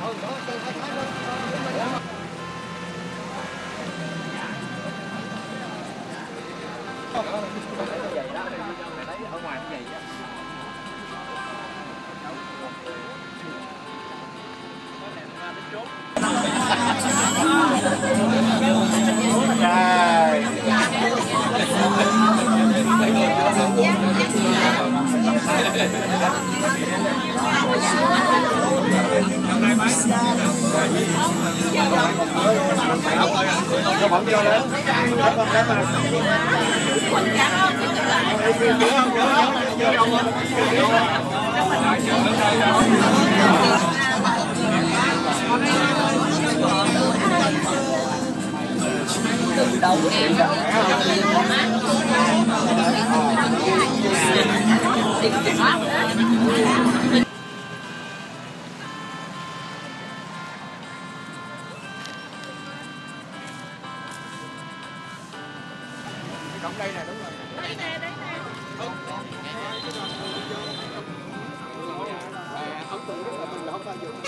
Ở ngoài cái gì á. Cổng đây nè, đúng rồi. Đấy nè, đấy nè. Ấn tượng rất là mình là không bao giờ.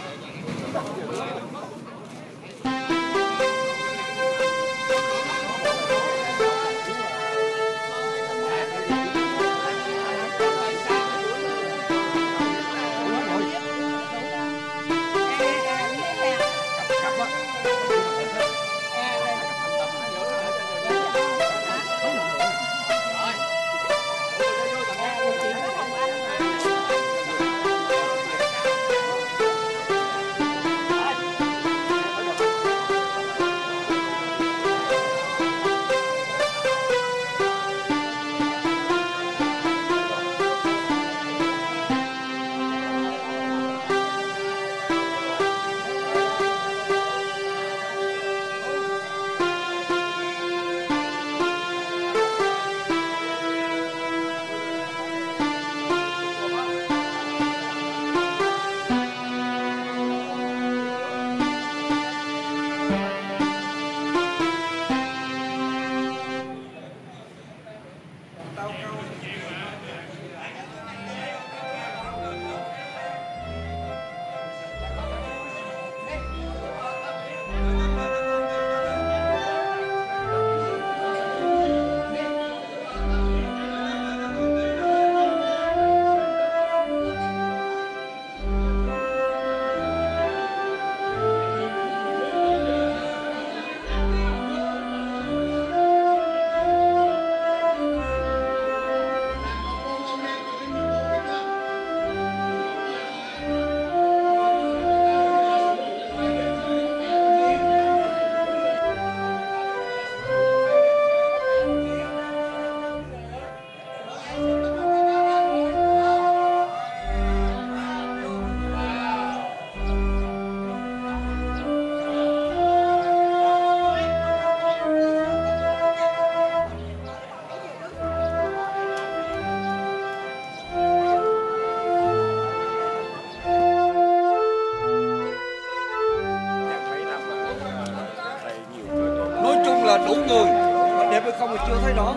Đủ người mà đẹp hay không thì chưa thấy rõ.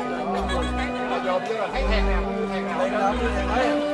Dồn vô là thấy thèn nào cũng như thèn nào.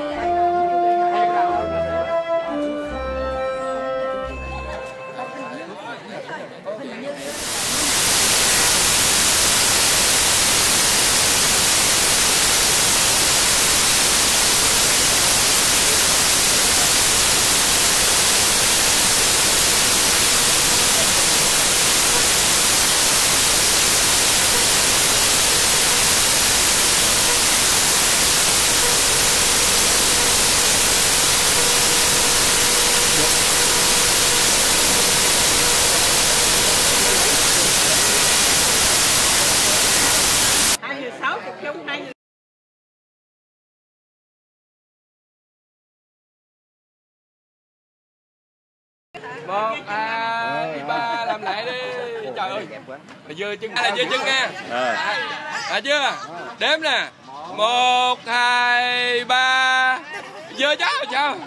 Một, hai, ba, làm lại đi. Trời ơi, dơ chân, dơ chân nha. Chưa? Đếm nè. 1, 2, 3. Dơ cháu sao?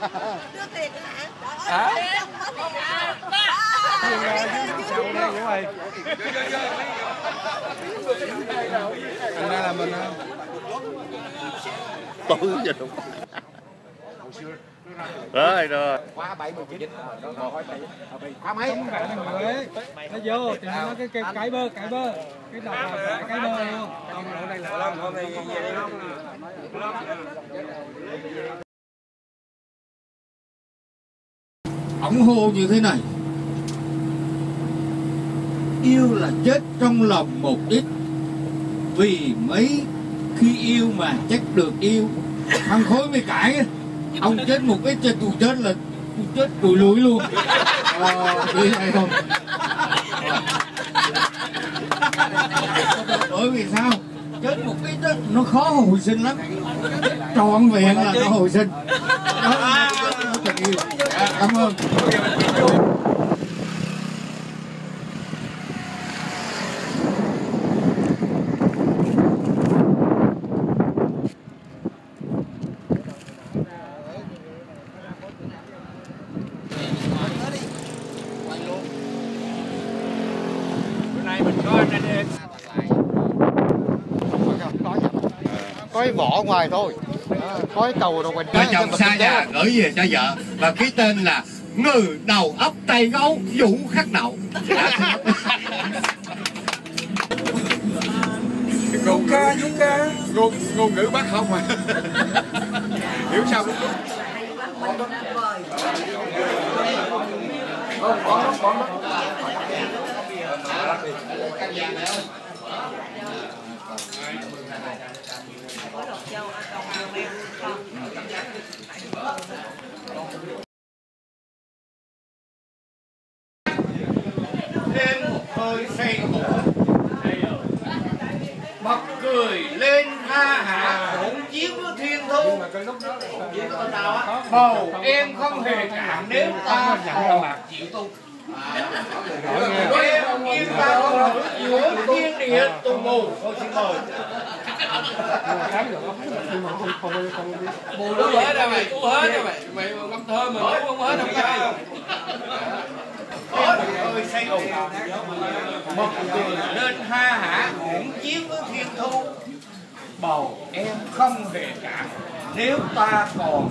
Hả? Anh ra là mình tối giờ đúng. Hồi xưa Rồi. Quá 79. Quá mấy? Nó vô thì nó cái bơ cái đầu là cái bơ luôn. Ổng hô như thế này: yêu là chết trong lòng một ít, vì mấy khi yêu mà chắc được yêu. Thằng Khối mới cãi: ông chết một ít cho tôi chết là tôi chết đùi lùi luôn. Đi hay không? Bởi vì sao? Chết một ít đó, nó khó hồi sinh lắm. Trọn vẹn là nó hồi sinh. Đó, tình yêu. Cảm ơn. Có cái vỏ ngoài thôi, có cái cầu rồi mình Vợ chồng xa nhà gửi về cho vợ và ký tên là Ngừ đầu ấp tay gấu Vũ khắc đậu. ngôn ca ngôn ngữ bác không mà hiểu sao cũng Lên một hơi say ngủ, bật cười lên tha hạ hỗn chiến với thiên thu. Bầu em không hề cảm nếu ta còn chịu tu. Em yêu ta không thử giữa thiên địa tù mù. Thôi xin mời. Bù hết rồi mày, hết rồi mày ngâm thơ mà không hết đâu trai. Ơi say ngủ, bật cười lên tha hạ hỗn chiến với thiên thu. Bầu em không hề cảm nếu ta còn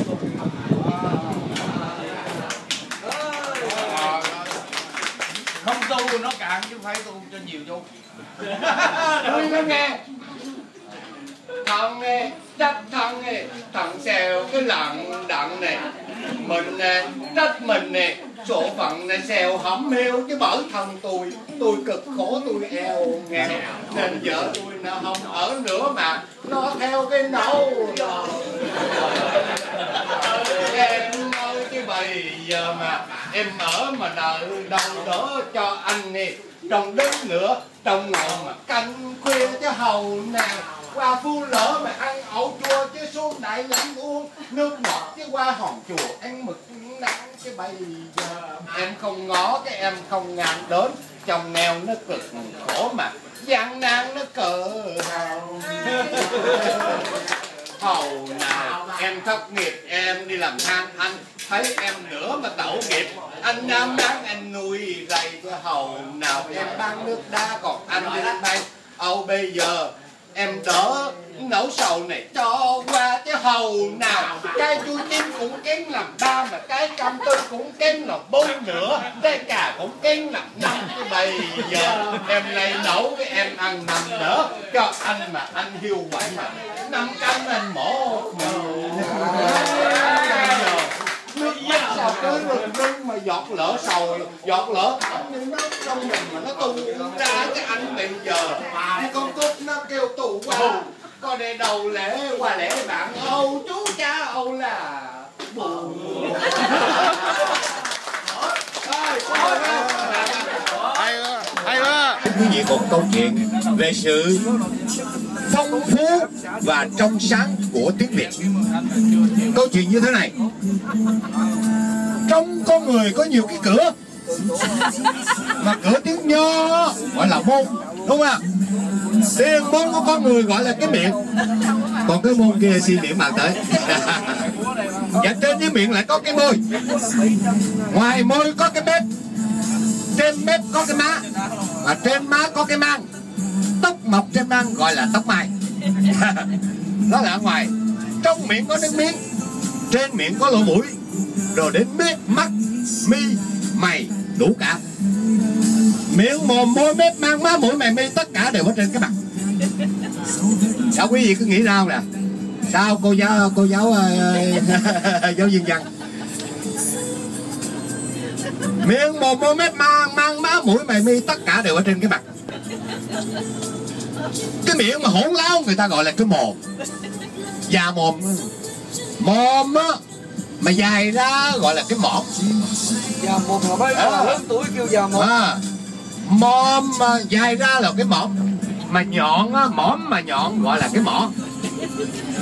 không tu nó cạn chứ phải tu cho nhiều vô. Tôi có nghe thằng nghe trách thằng nghe thằng xèo cái lặng đặng này mình nè trách mình nè số phận này xèo hẩm heo chứ bởi thân tôi cực khổ tôi eo nghèo nên vợ tôi nó không ở nữa mà nó theo cái nấu em ơi chứ bây giờ mà em ở mà nợ đâu đỡ cho anh nè trồng đến nữa trồng ngầu mà canh khuya chứ hầu nào qua phu lỡ mà ăn ẩu chua chứ xuống đại lãnh uống nước ngọt chứ qua hòn chùa ăn mực nắng chứ bây giờ em không ngó cái em không ngàn đến chồng nghèo nó cực khổ mà gian nan nó cỡ hầu nào em thất nghiệp em đi làm than anh thấy em nữa mà tẩu nghiệp anh nam bán anh nuôi rầy cho hầu nào em bán nước đá còn anh đi bay Âu bây giờ em đỡ nỗi sầu này cho qua chứ hầu nào cái chui chín cũng kén làm ba mà cái cam tư cũng kén làm bốn nữa cái cà cũng kén làm năm cái bây giờ em lấy nấu cái em ăn nằm đỡ cho anh mà anh hiu quậy mà 5 canh anh mổ nước mắt sao tới rưng mà giọt lỡ sầu giọt lỡ nhưng nó trong mình mà nó tù ra cái anh bây giờ đi con cút nó kêu tù qua con để đầu lễ qua lễ bạn Âu chú cha Âu là buồn Hay quá. Quý vị một câu chuyện về sự phong phú và trong sáng của tiếng Việt. Câu chuyện như thế này: trong con người có nhiều cái cửa, mà cửa tiếng Nho gọi là môn, đúng không ạ? Tiền môn của con người gọi là cái miệng, còn cái môn kia xin điểm bạn tới. Và trên cái miệng lại có cái môi, ngoài môi có cái bếp, trên bếp có cái má, và trên má có cái mang. Tóc mọc trên mang gọi là tóc mai. Đó là ở ngoài. Trong miệng có nước miếng, trên miệng có lỗ mũi, rồi đến mắt, mi, mày đủ cả. Miệng, mồm, môi, mép, mang, má, mũi, mày, mi tất cả đều ở trên cái mặt. Sao quý vị cứ nghĩ ra không nè? Sao cô giáo giáo viên văn? Miệng, mồm, môi, mép, mang, má, mũi, mày, mi tất cả đều ở trên cái mặt. Cái miệng mà hỗn láo người ta gọi là cái mồm. Già mồm. Mồm á mà dài ra gọi là cái mõm. Già mồm là mấy lớn tuổi kêu già mồm. Mồm mà dài ra là cái mõm. Mà nhọn á, mõm mà nhọn gọi là cái mỏ.